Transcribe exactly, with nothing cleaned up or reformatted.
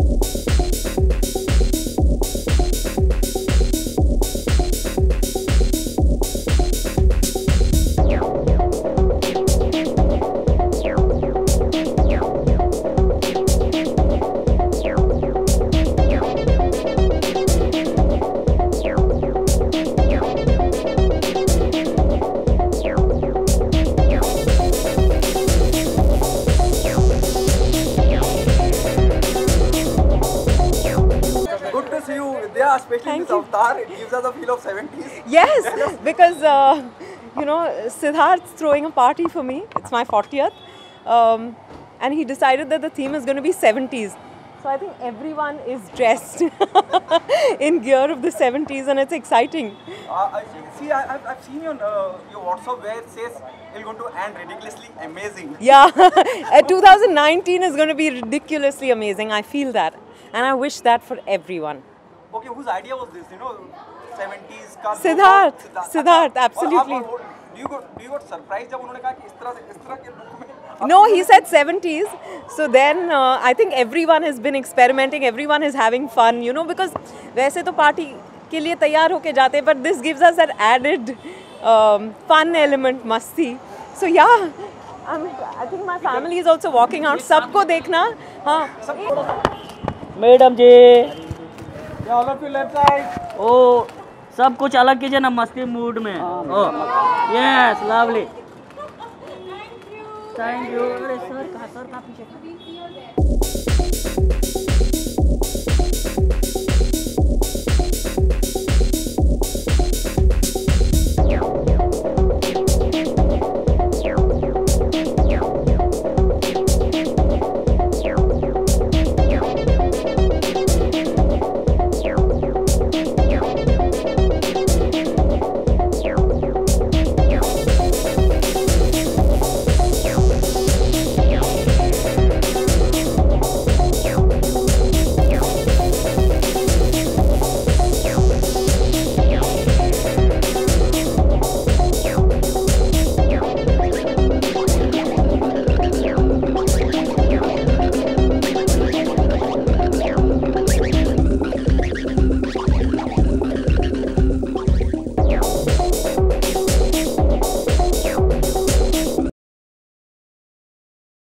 Especially in this avatar, it gives us a feel of seventies. Yes, because uh, you know, Siddharth's throwing a party for me. It's my fortieth, um, and he decided that the theme is going to be seventies. So I think everyone is dressed in gear of the seventies, and it's exciting. Uh, I see, I, I've, I've seen your uh, your WhatsApp where it says it's going to end ridiculously amazing. Yeah, two thousand nineteen is going to be ridiculously amazing. I feel that, and I wish that for everyone. Okay, whose idea was this? You know, seventies का Siddharth, Siddharth, Siddharth, absolutely. Do you got do you got surprised जब उन्होंने कहा कि इस तरह से इस तरह के look में? No, he said seventies. So then uh, I think everyone has been experimenting. Everyone is having fun. You know, because वैसे तो party के लिए तैयार होके जाते हैं, but this gives us that added um, fun element, मस्ती. So yeah, I'm, I think my family is also walking out. सबको देखना, हाँ. Madam ji. All of you left side. ओ सब कुछ अलग कीजिए ना, मस्ती मूड में. ओ यस लवली. Thank you. अरे सर कहाँ सर कहाँ पीछे.